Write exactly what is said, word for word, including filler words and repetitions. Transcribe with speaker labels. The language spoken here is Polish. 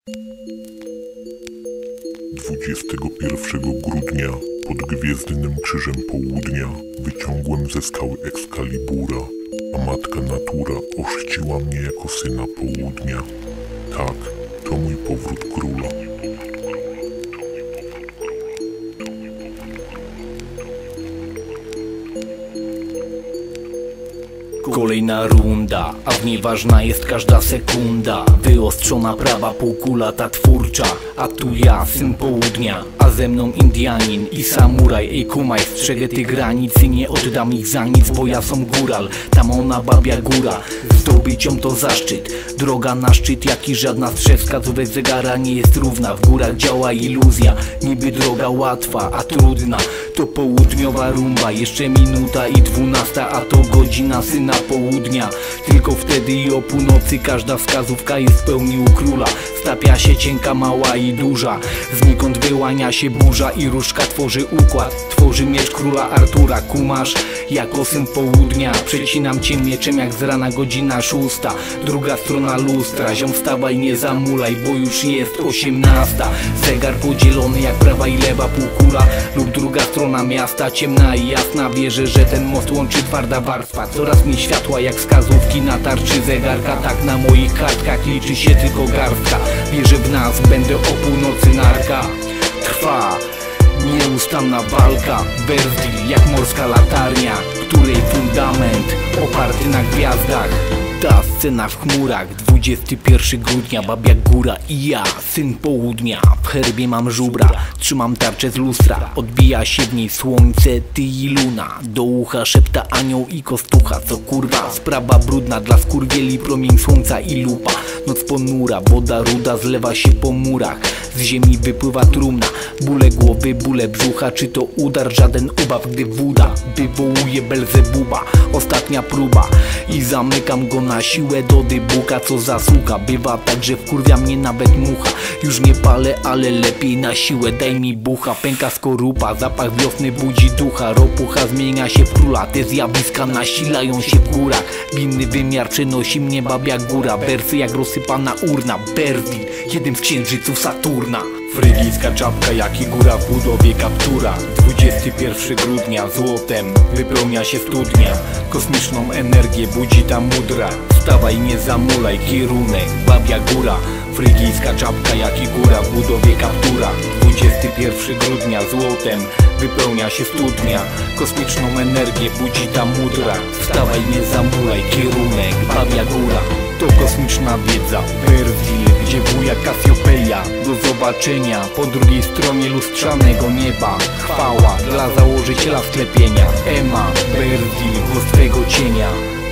Speaker 1: dwudziestego pierwszego grudnia pod Gwiezdnym Krzyżem Południa wyciągłem ze skały Excalibura, a matka natura ochrzciła mnie jako syna Południa. Tak, to mój powrót króla.
Speaker 2: Kolejna runda, a w niej ważna jest każda sekunda. Wyostrzona prawa półkula ta twórcza. A tu ja, syn Południa, a ze mną Indianin i samuraj. Ej kumaj, strzegę tych granic i nie oddam ich za nic, bo ja som góral, tam ona babia góra. Zdobyć ją to zaszczyt, droga na szczyt, jak i żadna z trzech wskazówek zegara nie jest równa. W górach działa iluzja, niby droga łatwa, a trudna. To południowa rumba, jeszcze minuta i dwunasta, a to godzina syna Południa. Tylko wtedy i o północy każda wskazówka jest w pełni u króla. Stapia się cienka, mała i duża, znikąd wyłania się burza i różdżka tworzy układ. Tworzy miecz króla Artura, kumasz? Jako syn Południa przecinam cię mieczem jak z rana godzina szósta. Druga strona lustra, ziom wstawaj, nie zamulaj, bo już jest osiemnasta. Zegar podzielony jak prawa i lewa półkula lub druga strona miasta, ciemna i jasna. Wierzę, że ten most łączy twarda warstwa. Coraz mniej światła jak wskazówki na tarczy zegarka. Tak na moich kartkach liczy się tylko garstka. Wierzę w nas, będę o północy narka. Trwa nieustanna walka, Berzil jak morska latarnia, której fundament oparty na gwiazdach. Ta scena w chmurach, dwudziestego pierwszego grudnia, babia góra i ja, syn Południa. W herbie mam żubra, trzymam tarczę z lustra, odbija się w niej słońce, ty i luna. Do ucha szepta anioł i kostucha, co kurwa, sprawa brudna dla skurwieli, promień słońca i lupa. Noc ponura, woda ruda zlewa się po murach, z ziemi wypływa trumna. Bóle głowy, bóle brzucha, czy to udar, żaden ubaw, gdy woda wywołuje Belzebuba. Ostatnia próba i zamykam go na siłę do dybuka, co zasługa. Bywa tak, że wkurwia mnie nawet mucha. Już nie palę, ale lepiej na siłę, daj mi bucha. Pęka skorupa, zapach wiosny budzi ducha. Ropucha zmienia się w króla, te zjawiska nasilają się w górach. W inny wymiar przenosi mnie babia góra. Wersy jak rozsypana urna, Berzil, jeden z księżyców Saturna. Frygijska czapka jak i góra w budowie kaptura. dwudziestego pierwszego grudnia złotem wypełnia się studnia. Kosmiczną energię budzi ta mudra. Wstawaj, nie zamulaj, kierunek babia góra. Frygijska czapka jak i góra w budowie kaptura. dwudziestego pierwszego grudnia złotem wypełnia się studnia. Kosmiczną energię budzi ta mudra. Wstawaj, nie zamulaj, kierunek babia góra. To kosmiczna wiedza, Berzil, gdzie wuja Kasiopeja. Do zobaczenia po drugiej stronie lustrzanego nieba. Chwała dla założyciela sklepienia, Ema, Berzil, głos twego cienia.